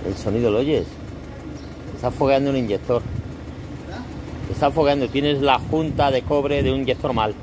El sonido lo oyes. Está fogueando un inyector. Está fogueando. Tienes la junta de cobre de un inyector mal.